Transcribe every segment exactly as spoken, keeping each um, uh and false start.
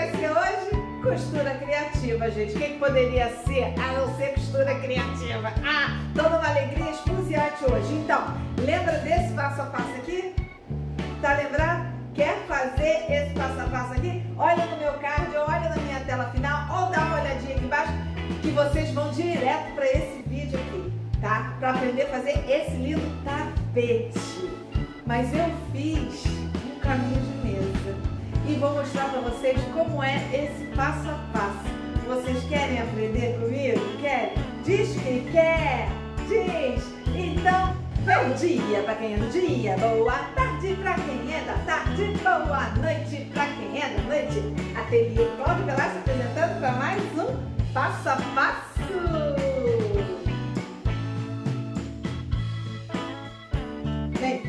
vai ser hoje? Costura criativa, gente. O que, que poderia ser a não ser costura criativa? Ah, toda uma alegria esfuziante hoje. Então, lembra desse passo a passo aqui? Tá lembrado? Quer fazer esse passo a passo aqui? Olha no meu card, olha na minha tela final, ou dá uma olhadinha aqui embaixo, que vocês vão direto para esse vídeo aqui, tá? Para aprender a fazer esse lindo tapete. Mas eu fiz um caminho de mesa e vou mostrar para vocês como é esse passo a passo. Vocês querem aprender comigo? Querem? Diz que quer! Diz! Então, bom dia para quem é do dia, boa tarde para quem é da tarde, boa noite para quem é da noite. Ateliê Cláudio Velasco apresentando para mais um passo a passo. Bem,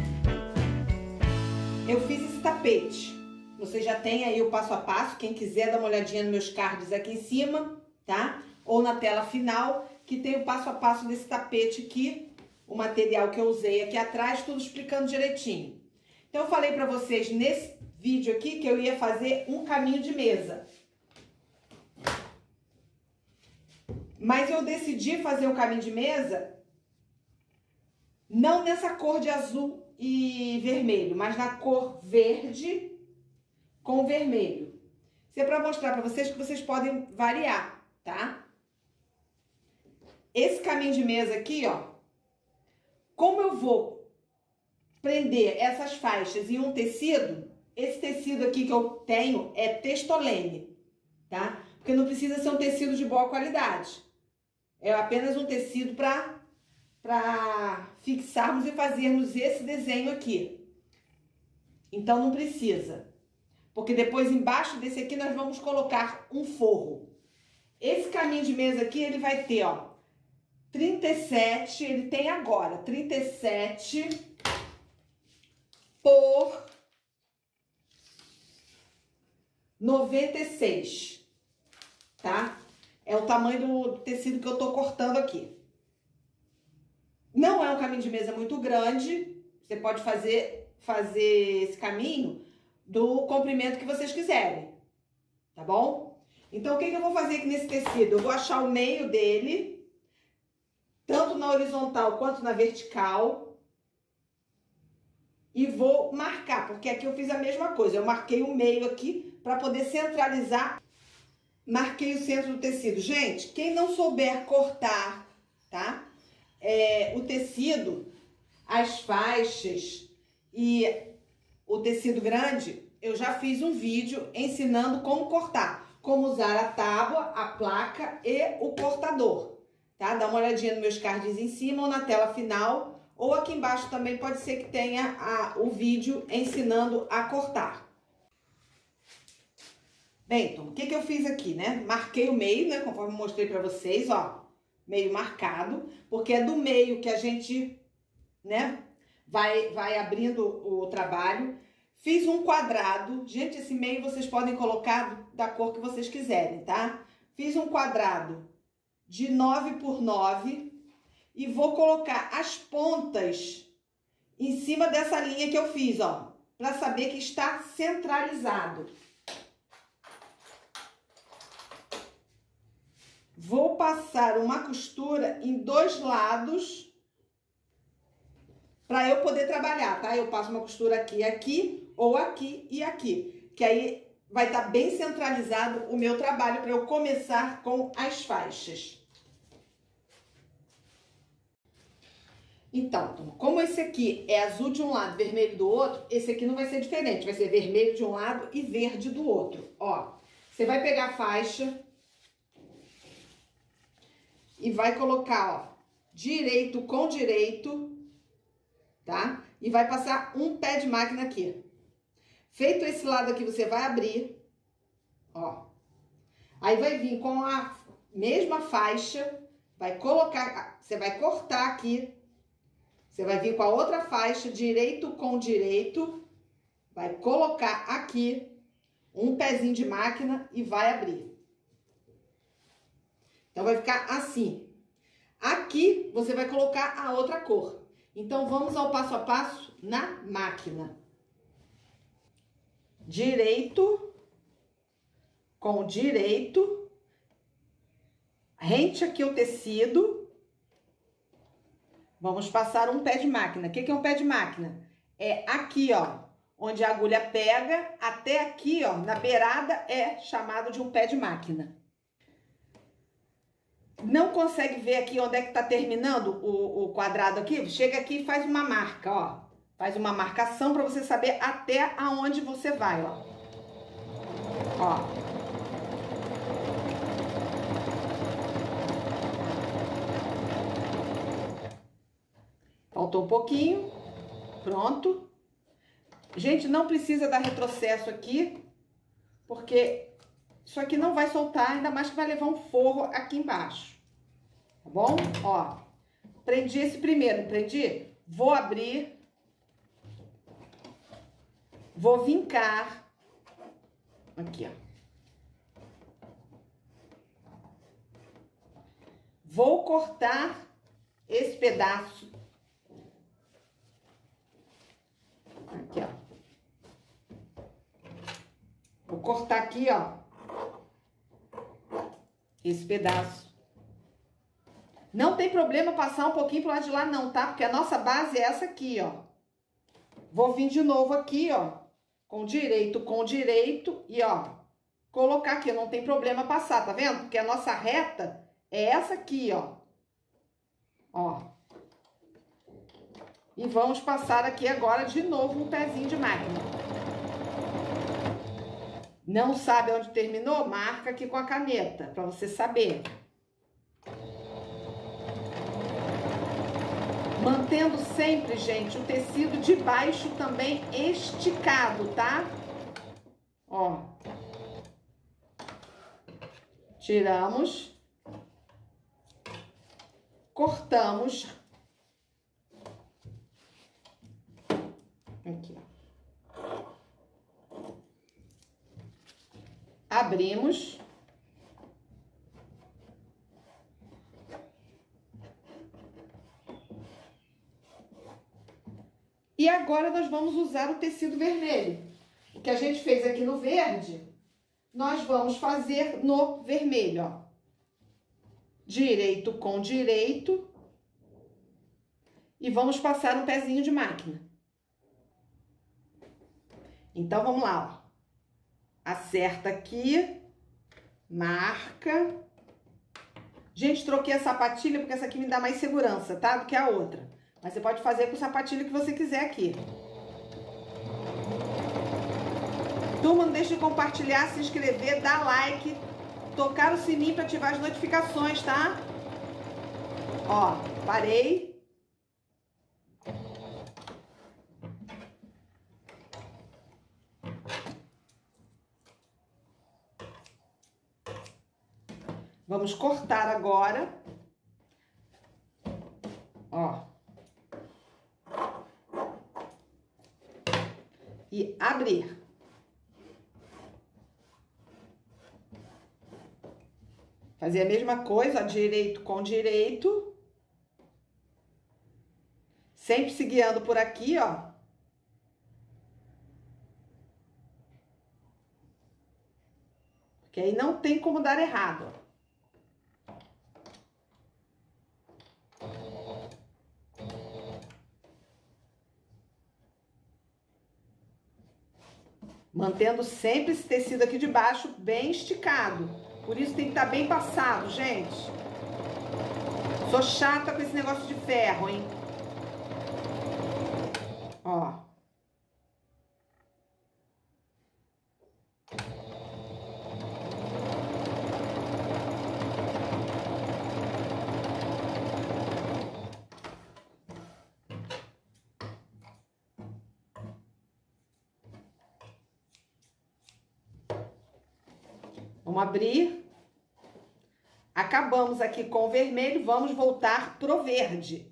eu fiz esse tapete. Você já tem aí o passo a passo. Quem quiser dar uma olhadinha nos meus cards aqui em cima, tá? Ou na tela final, que tem o passo a passo desse tapete aqui, o material que eu usei aqui atrás, tudo explicando direitinho. Então eu falei pra vocês nesse vídeo aqui que eu ia fazer um caminho de mesa. Mas eu decidi fazer o caminho de mesa não nessa cor de azul e vermelho, mas na cor verde com vermelho. Isso é para mostrar para vocês que vocês podem variar, tá? Esse caminho de mesa aqui, ó, como eu vou prender essas faixas em um tecido, esse tecido aqui que eu tenho é Testolene, tá? Porque não precisa ser um tecido de boa qualidade. É apenas um tecido para para fixarmos e fazermos esse desenho aqui. Então não precisa. Porque depois embaixo desse aqui nós vamos colocar um forro. Esse caminho de mesa aqui, ele vai ter, ó, trinta e sete, ele tem agora, trinta e sete por noventa e seis, tá? É o tamanho do tecido que eu tô cortando aqui. Não é um caminho de mesa muito grande, você pode fazer, fazer esse caminho do comprimento que vocês quiserem, tá bom? Então, o que que eu vou fazer aqui nesse tecido? Eu vou achar o meio dele, tanto na horizontal quanto na vertical, e vou marcar, porque aqui eu fiz a mesma coisa. Eu marquei o meio aqui para poder centralizar. Marquei o centro do tecido. Gente, quem não souber cortar, tá? É, o tecido, as faixas e o tecido grande, eu já fiz um vídeo ensinando como cortar, como usar a tábua, a placa e o cortador, tá? Dá uma olhadinha nos meus cards em cima ou na tela final, ou aqui embaixo também pode ser que tenha a, o vídeo ensinando a cortar. Bem, então, o que que eu fiz aqui, né? Marquei o meio, né? Conforme eu mostrei pra vocês, ó, meio marcado, porque é do meio que a gente, né, vai, vai abrindo o trabalho. Fiz um quadrado. Gente, esse meio vocês podem colocar da cor que vocês quiserem, tá? Fiz um quadrado de nove por nove e vou colocar as pontas em cima dessa linha que eu fiz, ó, para saber que está centralizado. Vou passar uma costura em dois lados para eu poder trabalhar, tá? Eu passo uma costura aqui, aqui, ou aqui e aqui, que aí vai estar bem centralizado o meu trabalho para eu começar com as faixas. Então, como esse aqui é azul de um lado, vermelho do outro, esse aqui não vai ser diferente, vai ser vermelho de um lado e verde do outro. Ó, você vai pegar a faixa e vai colocar, ó, direito com direito, tá? E vai passar um pé de máquina aqui. Feito esse lado aqui, você vai abrir, ó. Aí vai vir com a mesma faixa, vai colocar, você vai cortar aqui, você vai vir com a outra faixa, direito com direito, vai colocar aqui um pezinho de máquina e vai abrir. Então, vai ficar assim. Aqui, você vai colocar a outra cor. Então, vamos ao passo a passo na máquina. Direito com direito, rente aqui o tecido, vamos passar um pé de máquina. O que que é um pé de máquina? É aqui, ó, onde a agulha pega, até aqui, ó, na beirada, é chamado de um pé de máquina. Não consegue ver aqui onde é que tá terminando o, o quadrado aqui? Chega aqui e faz uma marca, ó. Faz uma marcação para você saber até aonde você vai, ó. Ó. Faltou um pouquinho. Pronto. Gente, não precisa dar retrocesso aqui, porque isso aqui não vai soltar, ainda mais que vai levar um forro aqui embaixo. Tá bom? Ó, prendi esse primeiro, prendi? Vou abrir. Vou vincar. Aqui, ó. Vou cortar esse pedaço. Aqui, ó. Vou cortar aqui, ó. Esse pedaço. Não tem problema passar um pouquinho pro lado de lá não, tá? Porque a nossa base é essa aqui, ó. Vou vir de novo aqui, ó. Com direito, com direito. E, ó, colocar aqui. Não tem problema passar, tá vendo? Porque a nossa reta é essa aqui, ó. Ó. E vamos passar aqui agora de novo um pezinho de máquina. Não sabe onde terminou? Marca aqui com a caneta, para você saber. Mantendo sempre, gente, o tecido de baixo também esticado, tá? Ó. Tiramos. Cortamos. Aqui, ó. Abrimos. E agora nós vamos usar o tecido vermelho. O que a gente fez aqui no verde, nós vamos fazer no vermelho, ó. Direito com direito. E vamos passar um pezinho de máquina. Então, vamos lá, ó. Acerta aqui, marca. Gente, troquei a sapatilha porque essa aqui me dá mais segurança, tá? Do que a outra. Mas você pode fazer com o sapatilho que você quiser aqui. Turma, não deixe de compartilhar, se inscrever, dar like, tocar o sininho para ativar as notificações, tá? Ó, parei. Vamos cortar agora. Ó. E abrir. Fazer a mesma coisa, direito com direito. Sempre se guiando por aqui, ó. Porque aí não tem como dar errado, ó. Mantendo sempre esse tecido aqui de baixo bem esticado. Por isso tem que estar bem passado, gente. Sou chata com esse negócio de ferro, hein? Ó. Vamos abrir. Acabamos aqui com o vermelho, vamos voltar pro verde.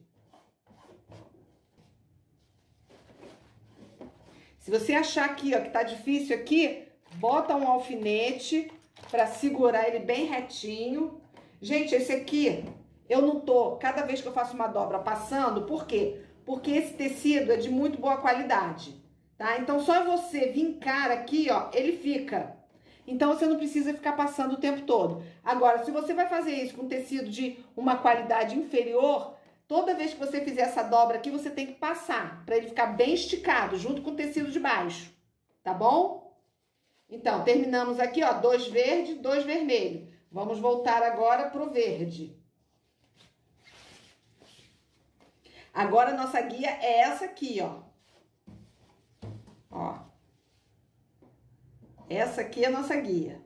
Se você achar aqui, ó, que tá difícil aqui, bota um alfinete para segurar ele bem retinho. Gente, esse aqui, eu não tô, cada vez que eu faço uma dobra, passando, por quê? Porque esse tecido é de muito boa qualidade, tá? Então, só você vincar aqui, ó, ele fica. então você não precisa ficar passando o tempo todo. Agora, se você vai fazer isso com tecido de uma qualidade inferior, toda vez que você fizer essa dobra aqui, você tem que passar, para ele ficar bem esticado, junto com o tecido de baixo, tá bom? Então, terminamos aqui, ó, dois verde, dois vermelho. Vamos voltar agora pro verde. Agora, a nossa guia é essa aqui, ó. Ó. Essa aqui é a nossa guia.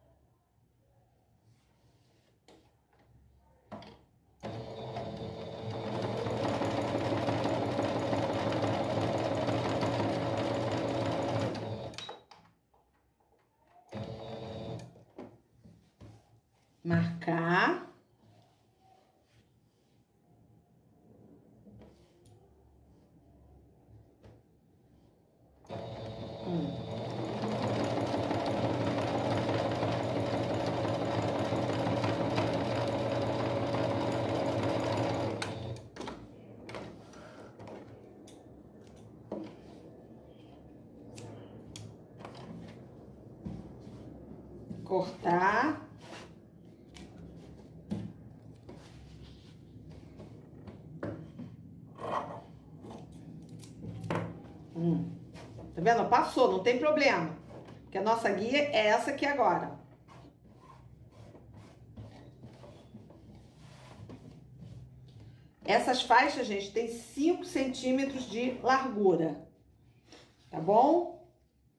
Marcar. Hum. Cortar. Hum. Tá vendo? Passou, não tem problema. Porque a nossa guia é essa aqui agora. Essas faixas, gente, tem cinco centímetros de largura. Tá bom?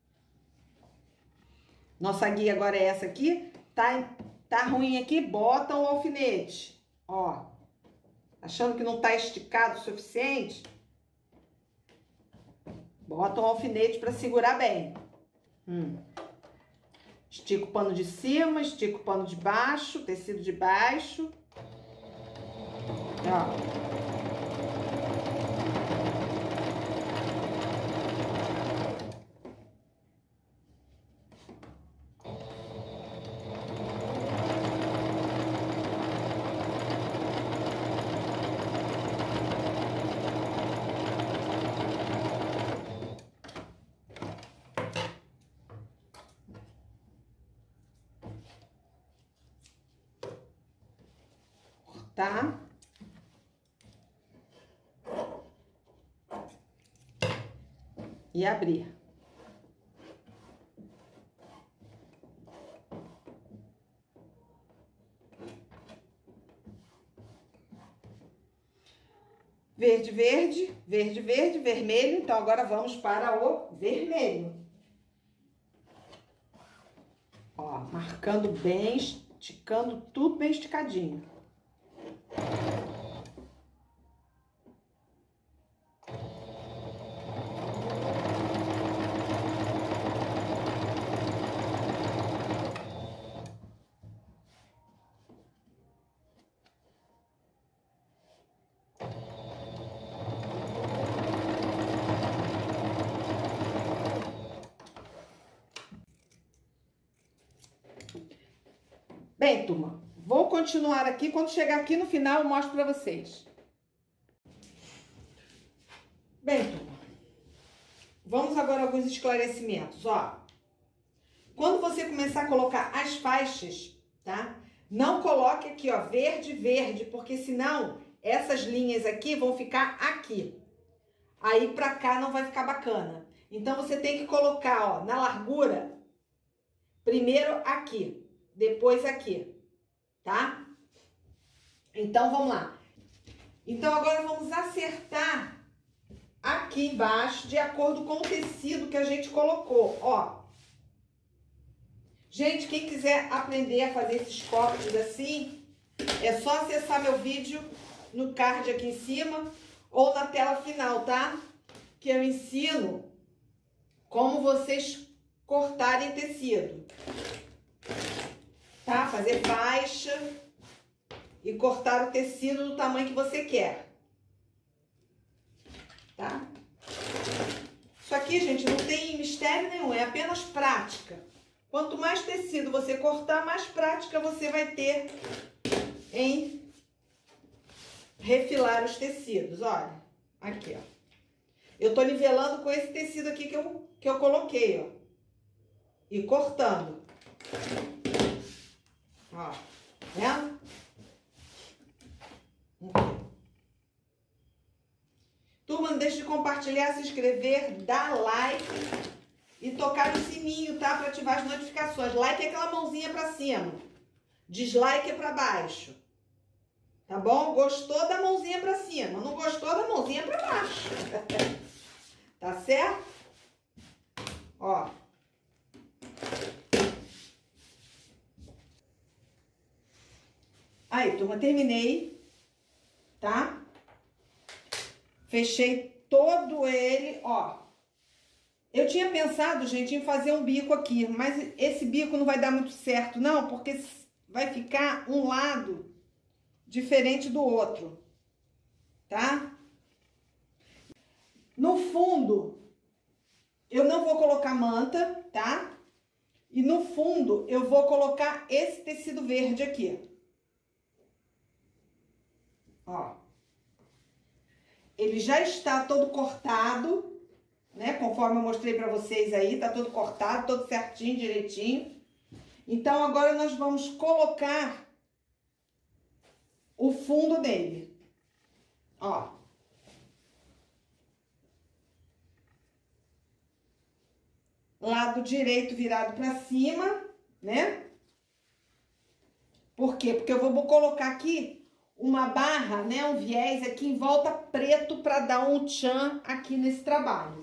Nossa guia agora é essa aqui. Tá, tá ruim aqui? Bota um alfinete. Ó. Achando que não tá esticado o suficiente? Bota um alfinete para segurar bem. Hum. Estica o pano de cima, estica o pano de baixo, tecido de baixo. Ó. Tá? E abrir. Verde, verde, verde, verde, vermelho. Então, agora vamos para o vermelho. Ó, marcando bem, esticando tudo bem esticadinho. Bem, turma, vou continuar aqui. Quando chegar aqui no final, eu mostro para vocês. Bem, turma, vamos agora a alguns esclarecimentos. Ó, quando você começar a colocar as faixas, tá? Não coloque aqui, ó, verde, verde, porque senão essas linhas aqui vão ficar aqui. Aí pra cá não vai ficar bacana. Então você tem que colocar, ó, na largura, primeiro aqui. Depois aqui, tá? Então, vamos lá. Então, agora vamos acertar aqui embaixo, de acordo com o tecido que a gente colocou, ó. Gente, quem quiser aprender a fazer esses cortes assim, é só acessar meu vídeo no card aqui em cima ou na tela final, tá? Que eu ensino como vocês cortarem tecido. Tá? Fazer faixa e cortar o tecido do tamanho que você quer. Tá? Isso aqui, gente, não tem mistério nenhum, é apenas prática. Quanto mais tecido você cortar, mais prática você vai ter em refilar os tecidos. Olha, aqui, ó. Eu tô nivelando com esse tecido aqui que eu, que eu coloquei, ó. E cortando. Ó, tá vendo? Turma, não deixe de compartilhar, se inscrever, dar like e tocar no sininho, tá? Para ativar as notificações. Like é aquela mãozinha pra cima. Dislike é pra baixo. Tá bom? Gostou da mãozinha pra cima. Não gostou da mãozinha pra baixo. Tá certo? Ó. Aí, turma, terminei. Tá? Fechei todo ele, ó. Eu tinha pensado, gente, em fazer um bico aqui, mas esse bico não vai dar muito certo, não, porque vai ficar um lado diferente do outro, tá? No fundo, eu não vou colocar manta, tá? E no fundo, eu vou colocar esse tecido verde aqui. Ó. Ele já está todo cortado, né? Conforme eu mostrei pra vocês aí, tá todo cortado, todo certinho, direitinho. Então, agora nós vamos colocar o fundo dele. Ó. Lado direito virado pra cima, né? Por quê? Porque eu vou colocar aqui uma barra, né, um viés aqui em volta preto para dar um tchan aqui nesse trabalho.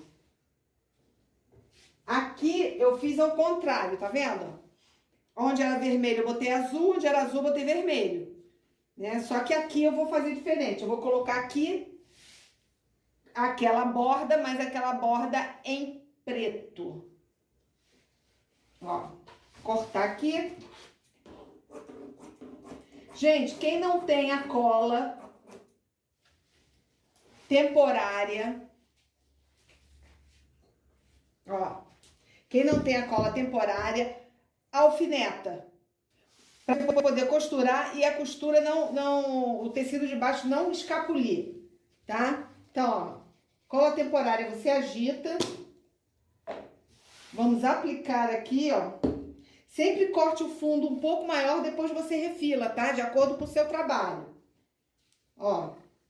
Aqui eu fiz ao contrário, tá vendo? Onde era vermelho eu botei azul, onde era azul eu botei vermelho, né? Só que aqui eu vou fazer diferente, eu vou colocar aqui aquela borda, mas aquela borda em preto. Ó, cortar aqui. Gente, quem não tem a cola temporária, ó, quem não tem a cola temporária, alfineta, para poder costurar e a costura não, não, o tecido de baixo não escapulir, tá? Então, ó, cola temporária você agita, vamos aplicar aqui, ó. Sempre corte o fundo um pouco maior, depois você refila, tá? De acordo com o seu trabalho. Ó.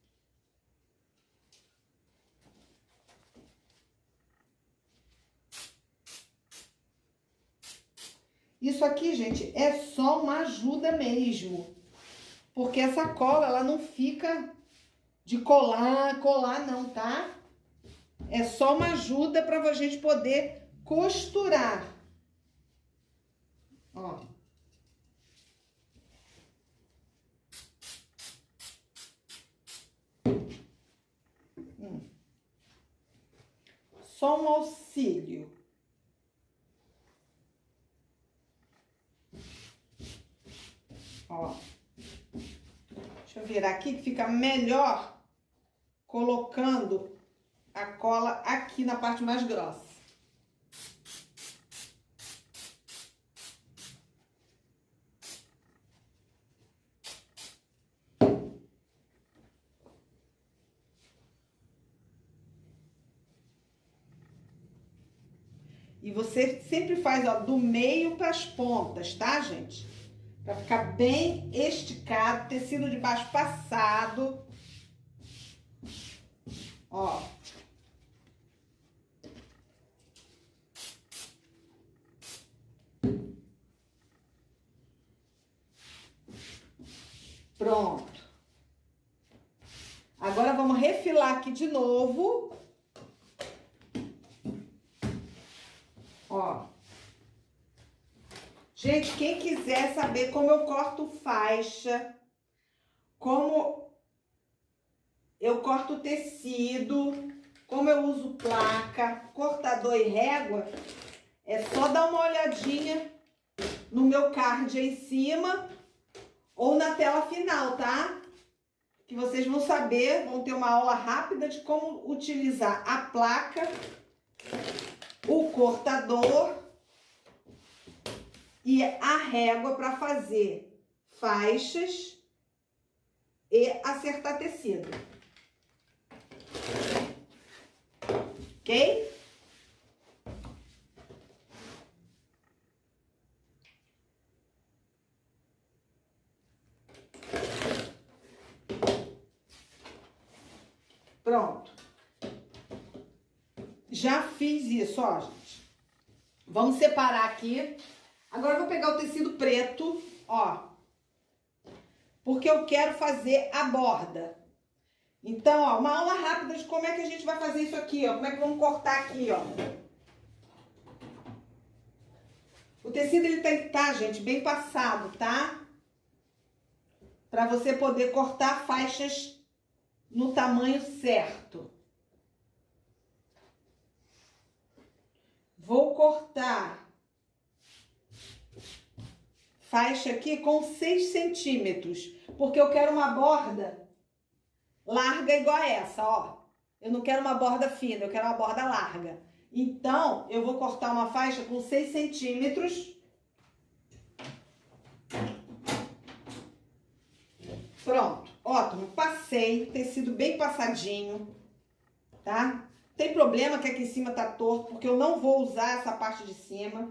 Isso aqui, gente, é só uma ajuda mesmo. Porque essa cola, ela não fica de colar, colar não, tá? É só uma ajuda pra gente poder costurar. Ó. Hum. Só um auxílio. Ó. Deixa eu virar aqui que fica melhor colocando a cola aqui na parte mais grossa. E você sempre faz, ó, do meio para as pontas, tá, gente? Pra ficar bem esticado, tecido de baixo passado. Ó. Pronto. Agora vamos refilar aqui de novo. Ó. Gente, quem quiser saber como eu corto faixa, como eu corto tecido, como eu uso placa, cortador e régua, é só dar uma olhadinha no meu card aí em cima ou na tela final, tá? Que vocês vão saber, vão ter uma aula rápida de como utilizar a placa, o cortador e a régua para fazer faixas e acertar tecido. Ok? já fiz isso, ó, gente. Vamos separar aqui. Agora eu vou pegar o tecido preto, ó. Porque eu quero fazer a borda. Então, ó, uma aula rápida de como é que a gente vai fazer isso aqui, ó. Como é que vamos cortar aqui, ó. O tecido, ele tem que estar, gente, bem passado, tá? Pra você poder cortar faixas no tamanho certo. Vou cortar faixa aqui com seis centímetros, porque eu quero uma borda larga igual a essa, ó. Eu não quero uma borda fina, eu quero uma borda larga. Então, eu vou cortar uma faixa com seis centímetros. Pronto, ótimo. Passei, tecido bem passadinho, tá? Tem problema que aqui em cima tá torto, porque eu não vou usar essa parte de cima.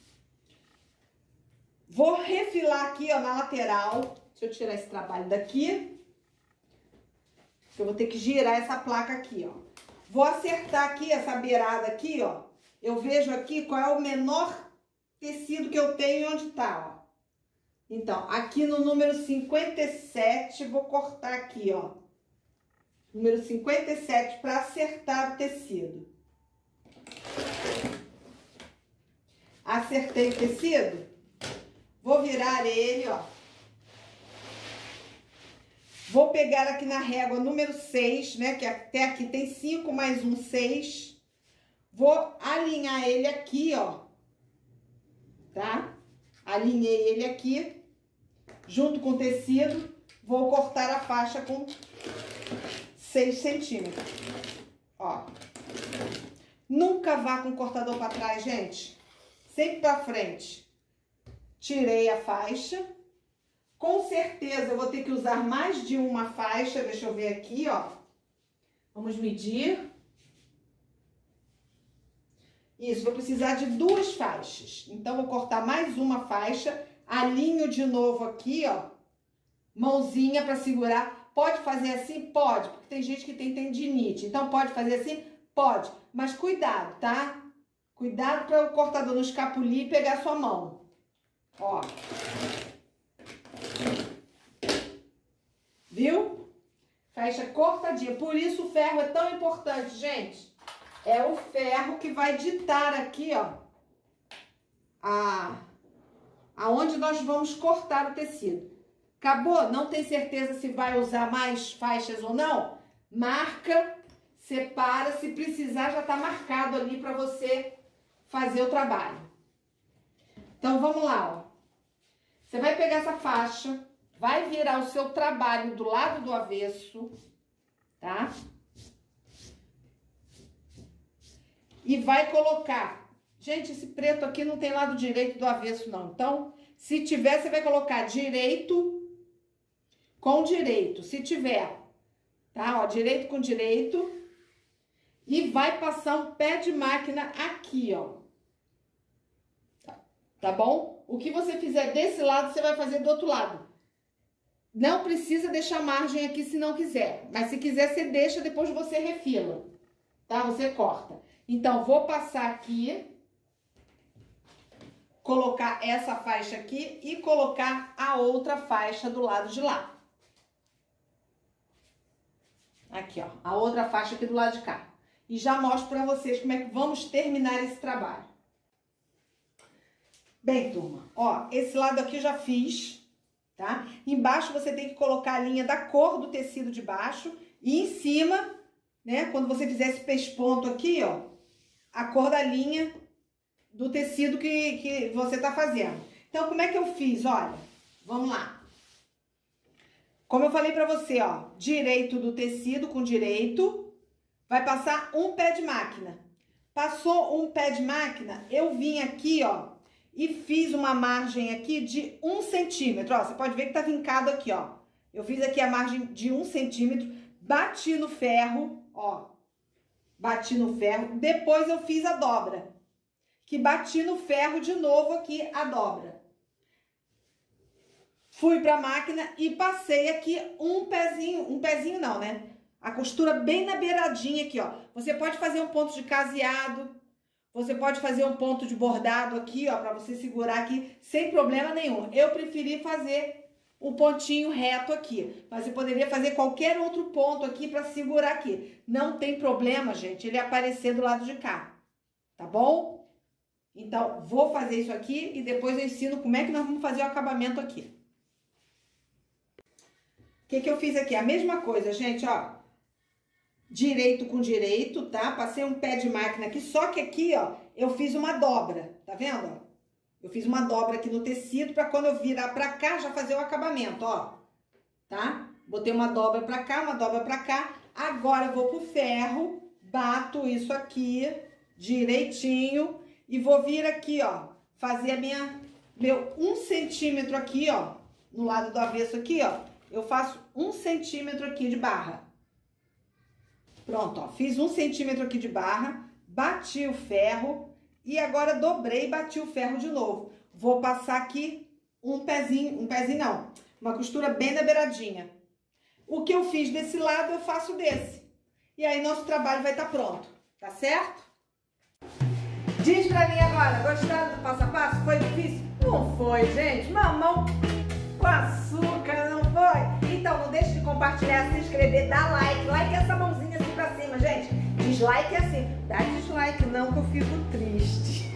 Vou refilar aqui, ó, na lateral. Deixa eu tirar esse trabalho daqui. Eu vou ter que girar essa placa aqui, ó. Vou acertar aqui essa beirada aqui, ó. Eu vejo aqui qual é o menor tecido que eu tenho e onde tá, ó. Então, aqui no número cinquenta e sete, vou cortar aqui, ó. Número cinquenta e sete para acertar o tecido. Acertei o tecido. Vou virar ele, ó. Vou pegar aqui na régua número seis, né? Que até aqui tem cinco mais um, seis. Vou alinhar ele aqui, ó. Tá? Alinhei ele aqui. Junto com o tecido. Vou cortar a faixa com seis centímetros. Ó. Nunca vá com o cortador para trás, gente. Sempre para frente. Tirei a faixa. Com certeza eu vou ter que usar mais de uma faixa. Deixa eu ver aqui, ó. Vamos medir. Isso, vou precisar de duas faixas. Então, vou cortar mais uma faixa. Alinho de novo aqui, ó. Mãozinha para segurar. Pode fazer assim? Pode, porque tem gente que tem tendinite. Então, pode fazer assim? Pode. Mas cuidado, tá? Cuidado para o cortador não escapulir e pegar sua mão. Ó. Viu? Faixa cortadinha. Por isso o ferro é tão importante, gente. É o ferro que vai ditar aqui, ó. A, aonde nós vamos cortar o tecido. Acabou? Não tem certeza se vai usar mais faixas ou não? Marca, separa. Se precisar, já tá marcado ali para você fazer o trabalho. Então, vamos lá, ó. Você vai pegar essa faixa, vai virar o seu trabalho do lado do avesso, tá? E vai colocar... Gente, esse preto aqui não tem lado direito do avesso, não. Então, se tiver, você vai colocar direito com direito. Se tiver, tá? Ó, direito com direito. E vai passar um pé de máquina aqui, ó. Tá bom? O que você fizer desse lado, você vai fazer do outro lado. Não precisa deixar margem aqui se não quiser. Mas se quiser, você deixa, depois você refila. Tá? Você corta. Então, vou passar aqui. Colocar essa faixa aqui e colocar a outra faixa do lado de lá. Aqui, ó. A outra faixa aqui do lado de cá. E já mostro pra vocês como é que vamos terminar esse trabalho. Bem, turma, ó, esse lado aqui eu já fiz, tá? Embaixo você tem que colocar a linha da cor do tecido de baixo e em cima, né, quando você fizer esse pesponto aqui, ó, a cor da linha do tecido que, que você tá fazendo. Então, como é que eu fiz? Olha, vamos lá. Como eu falei pra você, ó, direito do tecido com direito, vai passar um pé de máquina. Passou um pé de máquina, eu vim aqui, ó, e fiz uma margem aqui de um centímetro, ó, você pode ver que tá vincado aqui, ó. Eu fiz aqui a margem de um centímetro, bati no ferro, ó, bati no ferro, depois eu fiz a dobra, que bati no ferro de novo aqui a dobra. Fui pra máquina e passei aqui um pezinho, um pezinho não, né? A costura bem na beiradinha aqui, ó. Você pode fazer um ponto de caseado, você pode fazer um ponto de bordado aqui, ó, pra você segurar aqui sem problema nenhum. Eu preferi fazer um pontinho reto aqui, mas você poderia fazer qualquer outro ponto aqui pra segurar aqui. Não tem problema, gente, ele aparecer do lado de cá, tá bom? Então, vou fazer isso aqui e depois eu ensino como é que nós vamos fazer o acabamento aqui. O que que eu fiz aqui? A mesma coisa, gente, ó. Direito com direito, tá? Passei um pé de máquina aqui, só que aqui, ó, eu fiz uma dobra, tá vendo? Eu fiz uma dobra aqui no tecido pra quando eu virar pra cá, já fazer o acabamento, ó. Tá? Botei uma dobra pra cá, uma dobra pra cá. Agora eu vou pro ferro, bato isso aqui direitinho e vou vir aqui, ó, fazer a minha, meu um centímetro aqui, ó, no lado do avesso aqui, ó. Eu faço um centímetro aqui de barra. Pronto, ó, fiz um centímetro aqui de barra, bati o ferro e agora dobrei e bati o ferro de novo. Vou passar aqui um pezinho, um pezinho não, uma costura bem na beiradinha. O que eu fiz desse lado, eu faço desse. E aí nosso trabalho vai estar pronto, tá certo? Diz pra mim agora, gostaram do passo a passo? Foi difícil? Não foi, gente. Mamão com açúcar, não foi? Então não deixe de compartilhar, se inscrever, dar like. Like é essa mãozinha assim pra cima, gente. Dislike é assim. Dá dislike não que eu fico triste.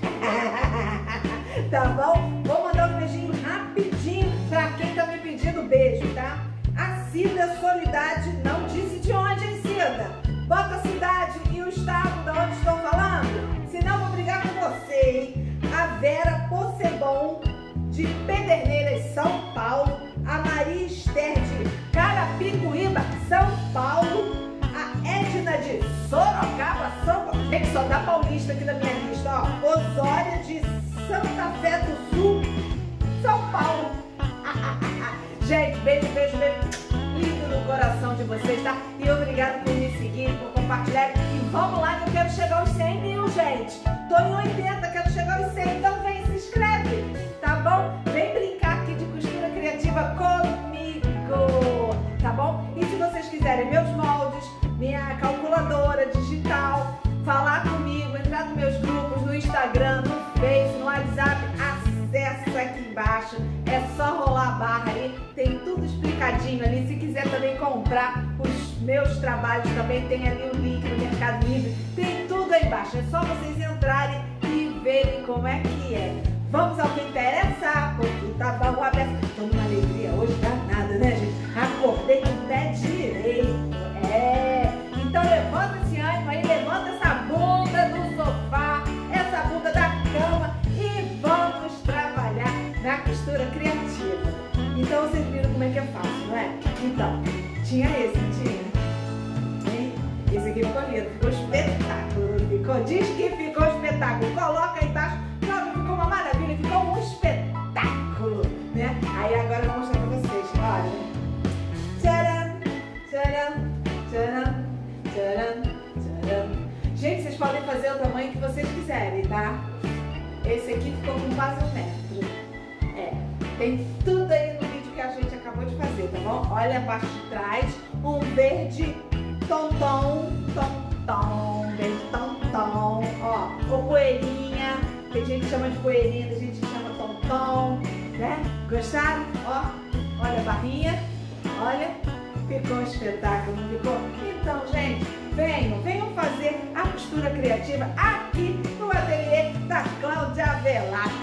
Tá bom? Vou mandar um beijinho rapidinho pra quem tá me pedindo beijo, tá? A Cida Solidade não disse de onde, hein, Cida? Bota a cidade e o estado de onde estou falando. Senão vou brigar com você, hein? A Vera Possebon, de Pederneiras, São Paulo. A Maria Esther, de Carapicuíba, São Paulo. A Edna, de Sorocaba, São Paulo. Gente, só dá paulista aqui na minha lista, ó. Osória, de Santa Fé do Sul, São Paulo. Gente, beijo, beijo, beijo. Lindo no coração de vocês, tá? E obrigado por me seguir, por compartilhar. E vamos lá que eu quero chegar aos cem mil, gente. Tô em oitenta, quero chegar aos cem. Então vem, se inscreve, tá bom? Vem brincar aqui de costura criativa comigo, tá bom? E se vocês quiserem meus moldes, minha calculadora digital, falar comigo, entrar nos meus grupos, no Instagram, no Face, no WhatsApp, acessa aqui embaixo. É só rolar a barra aí, tem tudo explicadinho ali. Se quiser também comprar os meus trabalhos, também tem ali o link no Mercado Livre. Tem tudo aí embaixo, é só vocês entrarem e verem como é que é. Vamos ao que interessa, porque tá bom aberto. Tô numa alegria hoje danada, né, gente? Acordei com o pé direito, é. Então levanta esse ânimo aí, levanta essa bunda do sofá, essa bunda da cama e vamos trabalhar na costura criativa. Então vocês viram como é que eu faço, não é? Então, tinha esse, tinha. Hein? Esse aqui ficou lindo, ficou espetáculo, ficou? Diz que ficou espetáculo. Coloca aí embaixo. Não, ficou uma maravilha, ficou um espetáculo, né? Aí agora eu vou mostrar pra vocês, olha. Tcharam, tcharam, tcharam, tcharam, tcharam. Gente, vocês podem fazer o tamanho que vocês quiserem, tá? Esse aqui ficou com quase um metro. É, tem tudo aí no vídeo que a gente acabou de fazer, tá bom? Olha a parte de trás, um verde tom-tom, tom-tom, verde tom-tom, ó, com poeirinha, tem gente que chama de poeirinha, tem gente que chama tom-tom, né? Gostaram? Ó, olha a barrinha, olha, ficou um espetáculo, não ficou? Então, gente, venham, venham fazer a costura criativa aqui no ateliê da Cláudia Avelar.